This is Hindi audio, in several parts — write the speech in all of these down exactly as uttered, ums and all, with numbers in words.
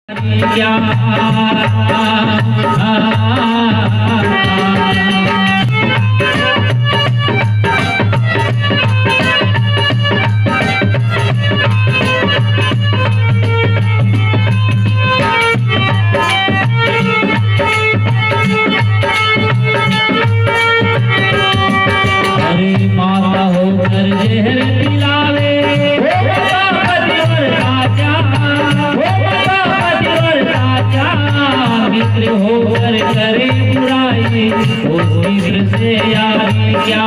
क्या अरे माता होकर जहर पिलावे मित्र होकर करे बुराई उस मित्र से यारी क्या।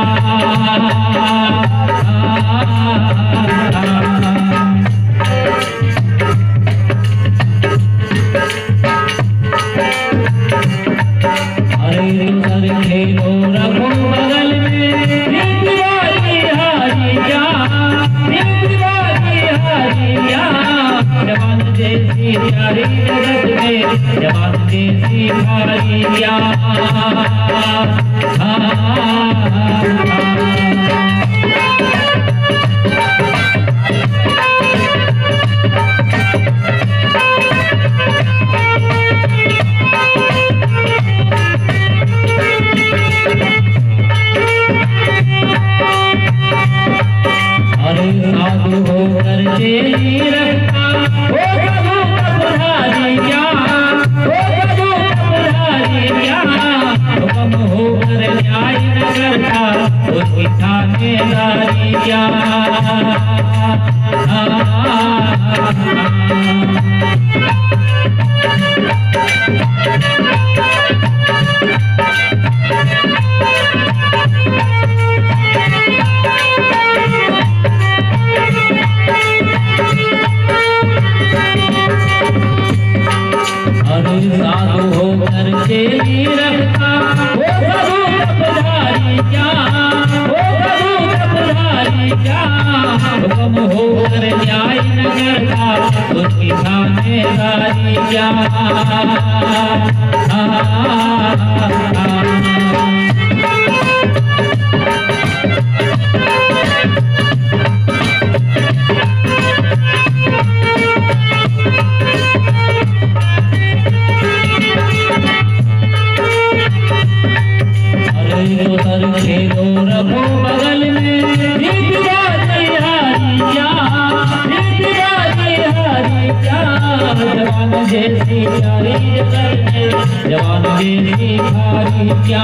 अरे सर खेलो रखो बगल में दिवाली हारी क्या, दिवाली हारी क्या। जवान जैसी प्यारी जगत में जवान जैसी भारी क्या। अरे साधु होकर चेली रखता हो साधु अपराधी क्या, हो साधु अपराधी क्या। हुक्म होकर न्याय न करता उसकी थानेदारी क्या। साधु होकर चेली रखता हो साधु अपराधी क्या, हो साधु अपराधी क्या। हुक्म होकर न्याय न करता उसकी थानेदारी क्या। सर खेलो रखो बगल में दिवाली हारी क्या, दिवाली हारी क्या। जवान जैसी प्यारी जगत में जवान जैसी भारी क्या।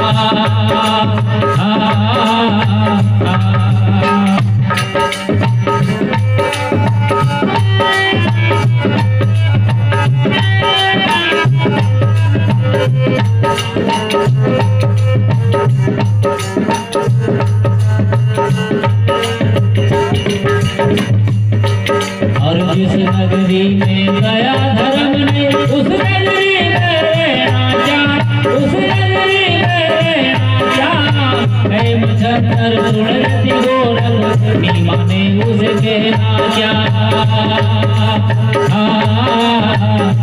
और जिस नगरी में गया धर्म ने उस नगरी में रहना क्या, उस नगरी में रहना क्या। है मुझर सुरती गोरख नीमा ने उसे कहना क्या।